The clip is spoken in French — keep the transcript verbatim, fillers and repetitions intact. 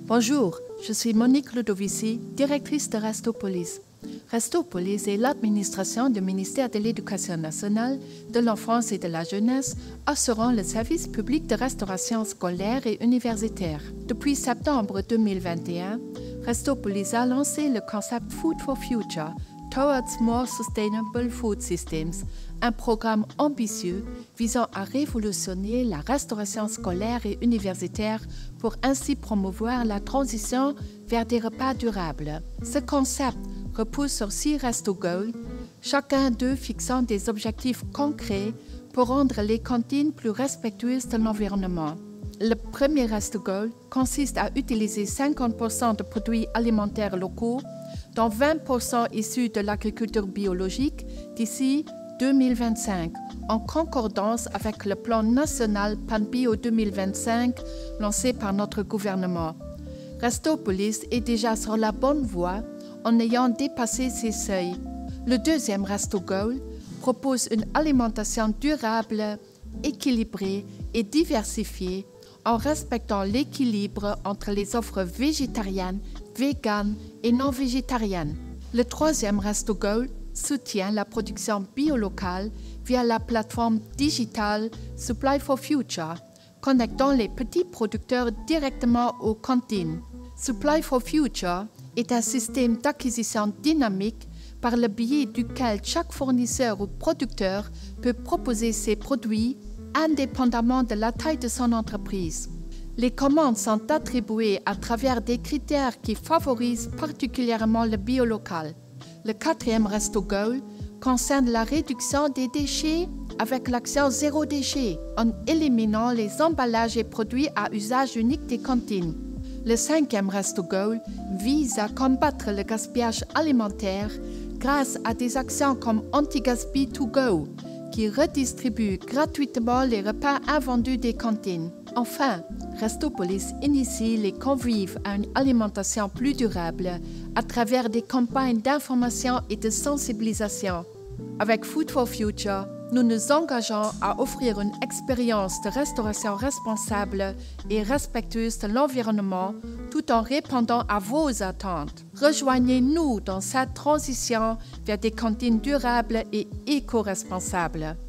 Bonjour, je suis Monique Ludovici, directrice de Restopolis. Restopolis est l'administration du ministère de l'Éducation nationale, de l'enfance et de la jeunesse, assurant le service public de restauration scolaire et universitaire. Depuis septembre deux mille vingt et un, Restopolis a lancé le concept Food for Future, Towards More Sustainable Food Systems, un programme ambitieux visant à révolutionner la restauration scolaire et universitaire pour ainsi promouvoir la transition vers des repas durables. Ce concept repose sur six Resto Goals, chacun d'eux fixant des objectifs concrets pour rendre les cantines plus respectueuses de l'environnement. Le premier Resto Goal consiste à utiliser cinquante pour cent de produits alimentaires locaux, dont vingt pour cent issus de l'agriculture biologique d'ici deux mille vingt-cinq, en concordance avec le plan national PanBio deux mille vingt-cinq lancé par notre gouvernement. Restopolis est déjà sur la bonne voie en ayant dépassé ces seuils. Le deuxième Resto Goal propose une alimentation durable, équilibrée et diversifiée en respectant l'équilibre entre les offres végétariennes, véganes et non végétariennes. Le troisième Resto Goal soutient la production bio-locale via la plateforme digitale Supply for Future, connectant les petits producteurs directement aux cantines. Supply for Future est un système d'acquisition dynamique par le biais duquel chaque fournisseur ou producteur peut proposer ses produits indépendamment de la taille de son entreprise. Les commandes sont attribuées à travers des critères qui favorisent particulièrement le bio local. Le quatrième Resto Goal concerne la réduction des déchets avec l'action zéro déchet en éliminant les emballages et produits à usage unique des cantines. Le cinquième Resto Goal vise à combattre le gaspillage alimentaire grâce à des actions comme Anti-Gaspi to Go, qui redistribue gratuitement les repas invendus des cantines. Enfin, Restopolis initie les convives à une alimentation plus durable à travers des campagnes d'information et de sensibilisation. Avec Food for Future, nous nous engageons à offrir une expérience de restauration responsable et respectueuse de l'environnement tout en répondant à vos attentes. Rejoignez-nous dans cette transition vers des cantines durables et éco-responsables.